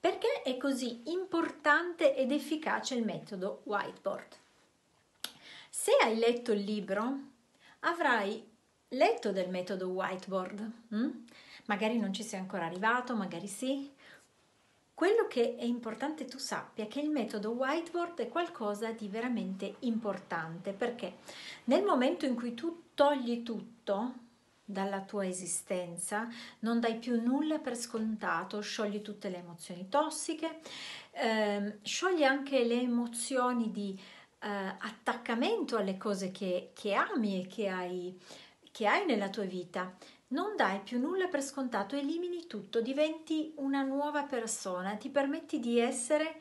Perché è così importante ed efficace il metodo whiteboard? Se hai letto il libro, avrai letto del metodo whiteboard. Magari non ci sei ancora arrivato, magari sì. Quello che è importante tu sappia è che il metodo whiteboard è qualcosa di veramente importante, perché nel momento in cui tu togli tutto dalla tua esistenza, non dai più nulla per scontato, sciogli tutte le emozioni tossiche, sciogli anche le emozioni di attaccamento alle cose che ami e che hai nella tua vita. Non dai più nulla per scontato, elimini tutto, diventi una nuova persona, ti permetti di essere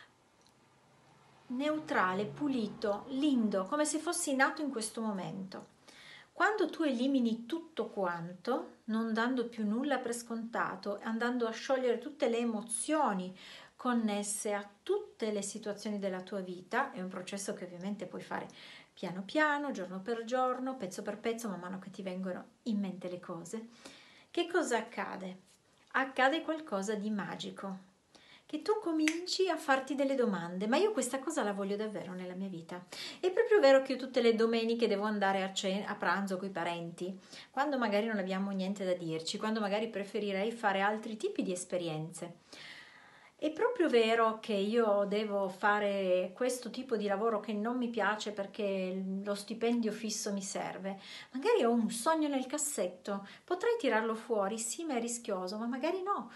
neutrale, pulito, lindo, come se fossi nato in questo momento. Quando tu elimini tutto quanto, non dando più nulla per scontato, andando a sciogliere tutte le emozioni connesse a tutte le situazioni della tua vita, è un processo che ovviamente puoi fare piano piano, giorno per giorno, pezzo per pezzo, man mano che ti vengono in mente le cose. Che cosa accade? Accade qualcosa di magico, che tu cominci a farti delle domande, ma io questa cosa la voglio davvero nella mia vita? È proprio vero che io tutte le domeniche devo andare a pranzo con i parenti, quando magari non abbiamo niente da dirci, quando magari preferirei fare altri tipi di esperienze. È proprio vero che io devo fare questo tipo di lavoro che non mi piace perché lo stipendio fisso mi serve. Magari ho un sogno nel cassetto, potrei tirarlo fuori, sì, ma è rischioso, ma magari no.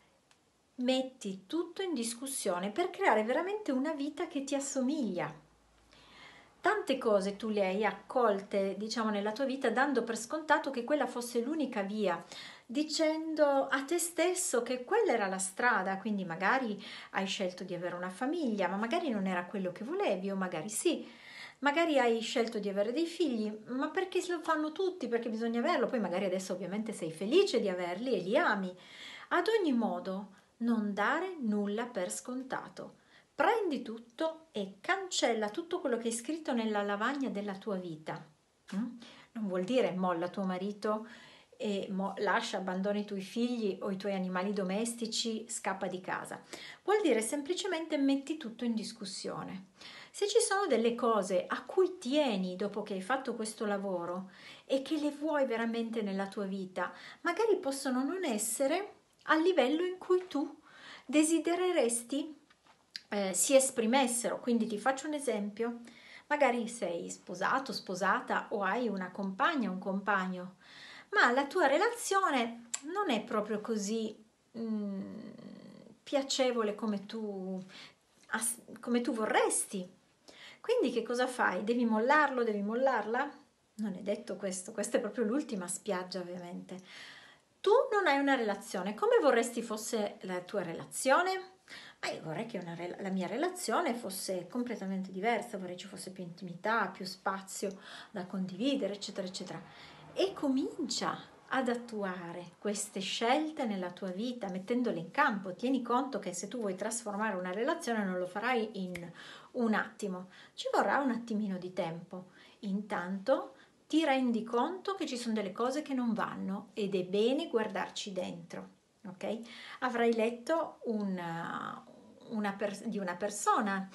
Metti tutto in discussione per creare veramente una vita che ti assomiglia. Tante cose tu le hai accolte, diciamo, nella tua vita dando per scontato che quella fosse l'unica via, dicendo a te stesso che quella era la strada, quindi magari hai scelto di avere una famiglia, ma magari non era quello che volevi, o magari sì. Magari hai scelto di avere dei figli, ma perché lo fanno tutti, perché bisogna averlo, poi magari adesso ovviamente sei felice di averli e li ami. Ad ogni modo, non dare nulla per scontato. Prendi tutto e cancella tutto quello che hai scritto nella lavagna della tua vita. Non vuol dire molla tuo marito e lascia, abbandoni i tuoi figli o i tuoi animali domestici, scappa di casa. Vuol dire semplicemente metti tutto in discussione. Se ci sono delle cose a cui tieni dopo che hai fatto questo lavoro e che le vuoi veramente nella tua vita, magari possono non essere al livello in cui tu desidereresti si esprimessero. Quindi ti faccio un esempio: magari sei sposato, sposata o hai una compagna, un compagno, ma la tua relazione non è proprio così piacevole come tu vorresti. Quindi che cosa fai? Devi mollarlo, devi mollarla? Non è detto questo, questa è proprio l'ultima spiaggia ovviamente. Tu non hai una relazione, come vorresti fosse la tua relazione? Ma io vorrei che la mia relazione fosse completamente diversa, vorrei ci fosse più intimità, più spazio da condividere, eccetera, eccetera. E comincia ad attuare queste scelte nella tua vita, mettendole in campo. Tieni conto che se tu vuoi trasformare una relazione non lo farai in un attimo, ci vorrà un attimino di tempo. Intanto ti rendi conto che ci sono delle cose che non vanno ed è bene guardarci dentro, ok? Avrai letto di una persona,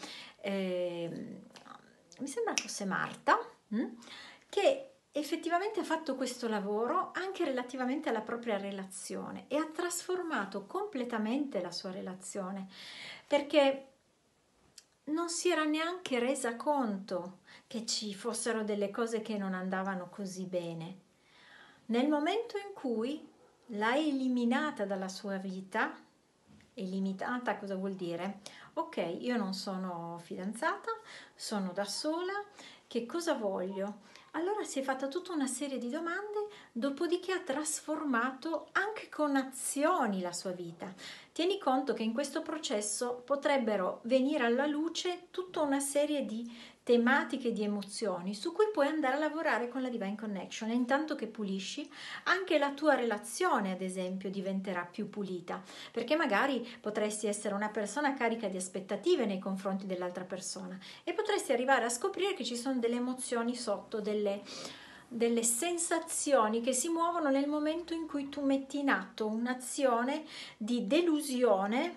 mi sembra fosse Marta, che effettivamente ha fatto questo lavoro anche relativamente alla propria relazione e ha trasformato completamente la sua relazione, perché non si era neanche resa conto che ci fossero delle cose che non andavano così bene. Nel momento in cui l'hai eliminata dalla sua vita, eliminata cosa vuol dire? Ok, io non sono fidanzata, sono da sola, che cosa voglio? Allora si è fatta tutta una serie di domande, dopodiché ha trasformato anche con azioni la sua vita. Tieni conto che in questo processo potrebbero venire alla luce tutta una serie di tematiche, di emozioni su cui puoi andare a lavorare con la Divine Connection, e intanto che pulisci anche la tua relazione, ad esempio, diventerà più pulita, perché magari potresti essere una persona carica di aspettative nei confronti dell'altra persona e potresti arrivare a scoprire che ci sono delle emozioni sotto, delle sensazioni che si muovono nel momento in cui tu metti in atto un'azione di delusione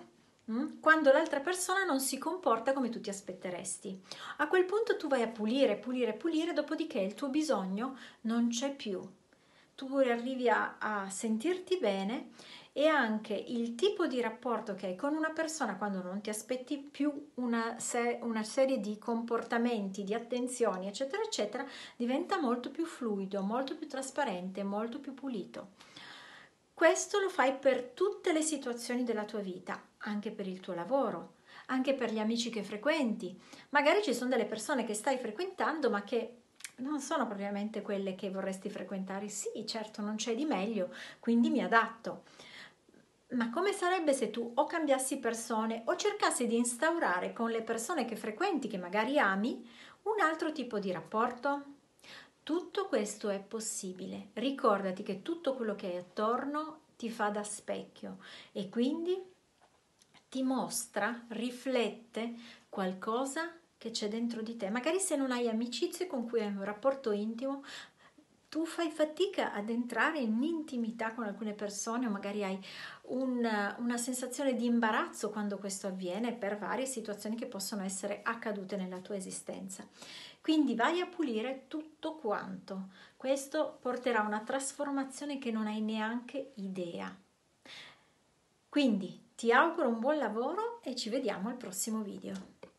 quando l'altra persona non si comporta come tu ti aspetteresti. A quel punto tu vai a pulire, pulire, pulire, dopodiché il tuo bisogno non c'è più. Tu arrivi a sentirti bene, e anche il tipo di rapporto che hai con una persona quando non ti aspetti più una serie di comportamenti, di attenzioni, eccetera, eccetera, diventa molto più fluido, molto più trasparente, molto più pulito. Questo lo fai per tutte le situazioni della tua vita, anche per il tuo lavoro, anche per gli amici che frequenti. Magari ci sono delle persone che stai frequentando ma che non sono propriamente quelle che vorresti frequentare. Sì, certo, non c'è di meglio, quindi mi adatto. Ma come sarebbe se tu o cambiassi persone o cercassi di instaurare con le persone che frequenti, che magari ami, un altro tipo di rapporto? Tutto questo è possibile. Ricordati che tutto quello che hai attorno ti fa da specchio e quindi ti mostra, riflette qualcosa che c'è dentro di te. Magari se non hai amicizie con cui hai un rapporto intimo, tu fai fatica ad entrare in intimità con alcune persone, o magari hai una sensazione di imbarazzo quando questo avviene per varie situazioni che possono essere accadute nella tua esistenza. Quindi vai a pulire tutto quanto. Questo porterà a una trasformazione che non hai neanche idea. Quindi ti auguro un buon lavoro e ci vediamo al prossimo video.